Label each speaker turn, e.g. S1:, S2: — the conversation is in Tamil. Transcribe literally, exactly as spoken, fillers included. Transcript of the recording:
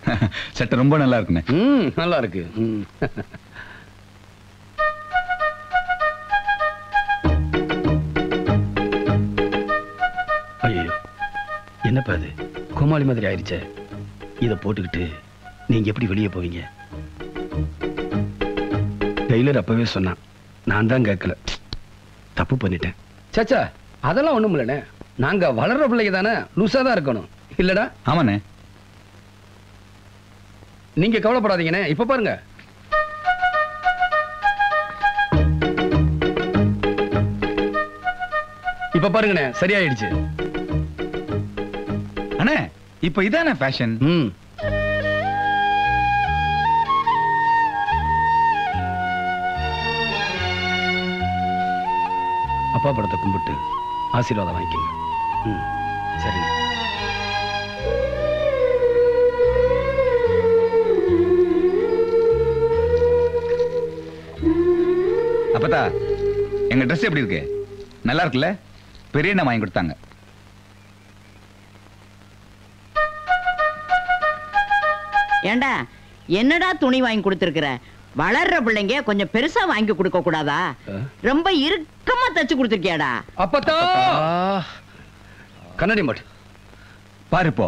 S1: சட்டை ரொம்ப நல்லா இருக்குண்ணே.
S2: ம் நல்லா இருக்கு. ஐயோ என்னப்பா அது கோமாளி மாதிரி ஆயிடுச்சே. இதை போட்டுக்கிட்டு நீங்க எப்படி வெளியே போவீங்க? டெய்லர் அப்பவே சொன்னான், நான் தான் கேட்கல, தப்பு பண்ணிட்டேன். சாச்சா அதெல்லாம் ஒண்ணும் இல்லைண்ணே, நாங்க வளர்ற பிள்ளைங்க தானே, லூசா தான் இருக்கணும் இல்லடா?
S1: ஆமாண்ணே.
S2: நீங்க கவலைப்படாதீங்கண்ணே. இப்ப பாருங்க, இப்ப பாருங்கண்ணே சரியாயிடுச்சு.
S1: அண்ணே இப்ப இதானே ஃபேஷன்.
S2: ம் அப்பா படத்தை கும்பிட்டு ஆசீர்வாதம் வாங்கிக்கங்க. ம் சரிங்க.
S1: அப்பதா எங்க ட்ரெஸ் எப்படி இருக்கு? நல்லா இருக்குல்ல? பெரிய அண்ணா வாங்கி கொடுத்தாங்க.
S3: ஏண்டா என்னடா துணி வாங்கி கொடுத்திருக்கிற? வளர்ற பிள்ளைங்க கொஞ்சம் பெருசா வாங்கி கொடுக்க கூடாதா? ரொம்ப இறுக்கமா தச்சு கொடுத்திருக்கியாடா?
S2: அப்பத்தா கண்ணாடி மாட்டு
S1: பாரு போ.